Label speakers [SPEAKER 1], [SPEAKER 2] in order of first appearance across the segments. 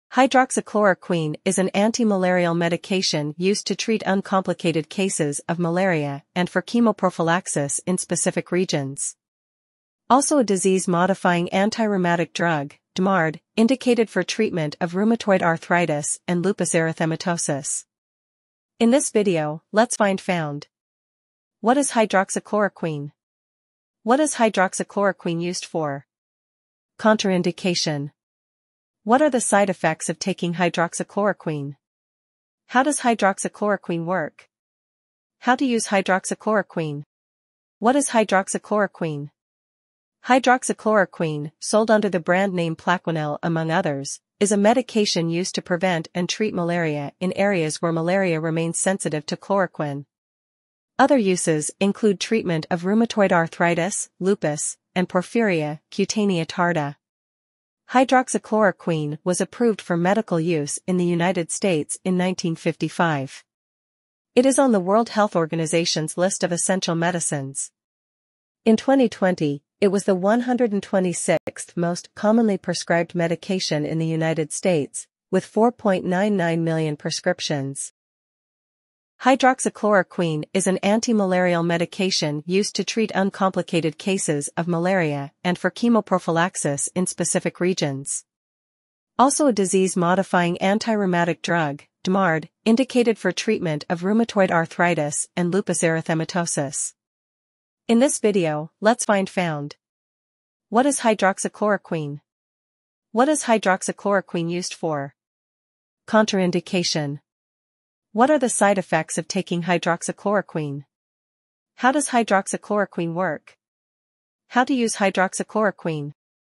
[SPEAKER 1] Hydroxychloroquine is an antimalarial medication used to treat uncomplicated cases of malaria and for chemoprophylaxis in specific regions. Also a disease-modifying anti-rheumatic drug, DMARD, indicated for treatment of rheumatoid arthritis and lupus erythematosus. In this video, let's find found. What is hydroxychloroquine? What is hydroxychloroquine used for? Contraindication. What are the side effects of taking hydroxychloroquine? How does hydroxychloroquine work? How to use hydroxychloroquine? What is hydroxychloroquine? Hydroxychloroquine, sold under the brand name Plaquenil among others, is a medication used to prevent and treat malaria in areas where malaria remains sensitive to chloroquine. Other uses include treatment of rheumatoid arthritis, lupus, and porphyria, cutanea tarda. Hydroxychloroquine was approved for medical use in the United States in 1955. It is on the World Health Organization's list of essential medicines. In 2020, it was the 126th most commonly prescribed medication in the United States, with 4.99 million prescriptions. Hydroxychloroquine is an antimalarial medication used to treat uncomplicated cases of malaria and for chemoprophylaxis in specific regions. Also a disease-modifying anti-rheumatic drug, DMARD, indicated for treatment of rheumatoid arthritis and lupus erythematosus. In this video, let's find found. What is hydroxychloroquine? What is hydroxychloroquine used for? Contraindication. What are the side effects of taking hydroxychloroquine? How does hydroxychloroquine work? How to use hydroxychloroquine?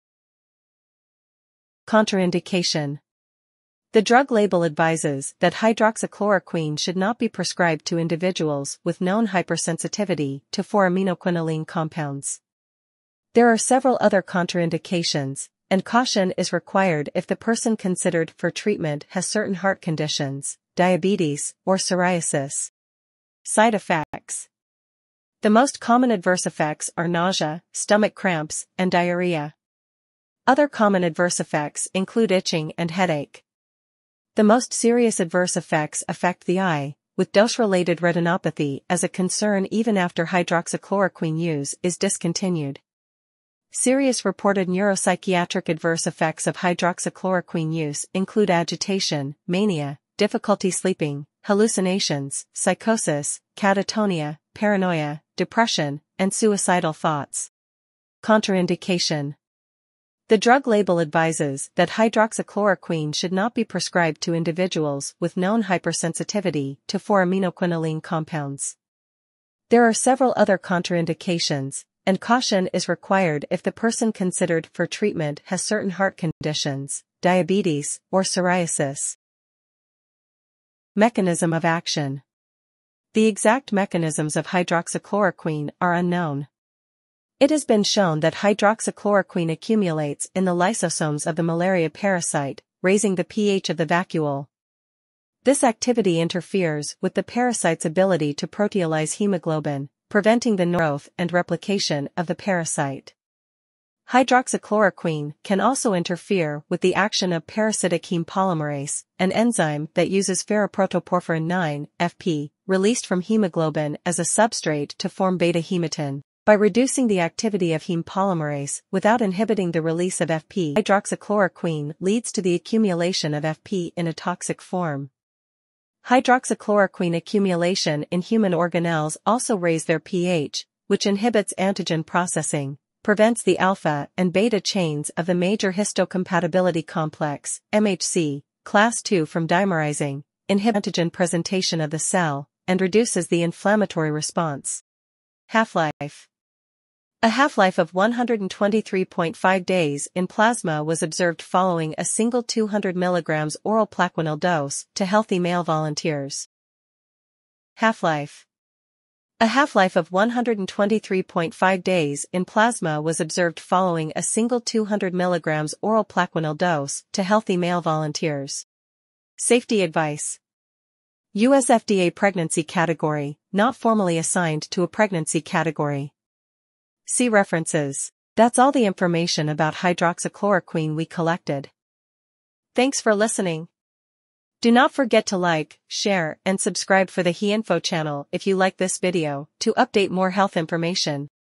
[SPEAKER 1] Contraindication. The drug label advises that hydroxychloroquine should not be prescribed to individuals with known hypersensitivity to 4-aminoquinoline compounds. There are several other contraindications, and caution is required if the person considered for treatment has certain heart conditions, diabetes, or psoriasis. Side effects. The most common adverse effects are nausea, stomach cramps, and diarrhea. Other common adverse effects include itching and headache. The most serious adverse effects affect the eye, with dose-related retinopathy as a concern even after hydroxychloroquine use is discontinued. Serious reported neuropsychiatric adverse effects of hydroxychloroquine use include agitation, mania, difficulty sleeping, hallucinations, psychosis, catatonia, paranoia, depression, and suicidal thoughts. Contraindication. The drug label advises that hydroxychloroquine should not be prescribed to individuals with known hypersensitivity to 4-aminoquinoline compounds. There are several other contraindications, and caution is required if the person considered for treatment has certain heart conditions, diabetes, or psoriasis. Mechanism of action. The exact mechanisms of hydroxychloroquine are unknown. It has been shown that hydroxychloroquine accumulates in the lysosomes of the malaria parasite, raising the pH of the vacuole. This activity interferes with the parasite's ability to proteolyze hemoglobin, preventing the growth and replication of the parasite. Hydroxychloroquine can also interfere with the action of parasitic heme polymerase, an enzyme that uses ferroprotoporphyrin IX, FP, released from hemoglobin as a substrate to form beta-hematin. By reducing the activity of heme polymerase without inhibiting the release of FP, hydroxychloroquine leads to the accumulation of FP in a toxic form. Hydroxychloroquine accumulation in human organelles also raise their pH, which inhibits antigen processing, prevents the alpha and beta chains of the major histocompatibility complex, MHC, class II from dimerizing, inhibits antigen presentation of the cell, and reduces the inflammatory response. Half-life. A half-life of 123.5 days in plasma was observed following a single 200 mg oral Plaquenil dose to healthy male volunteers. Half-life. A half-life of 123.5 days in plasma was observed following a single 200 mg oral Plaquenil dose to healthy male volunteers. Safety advice. U.S. FDA pregnancy category, not formally assigned to a pregnancy category. See references. That's all the information about hydroxychloroquine we collected. Thanks for listening. Do not forget to like, share, and subscribe for the HeInfo channel if you like this video to update more health information.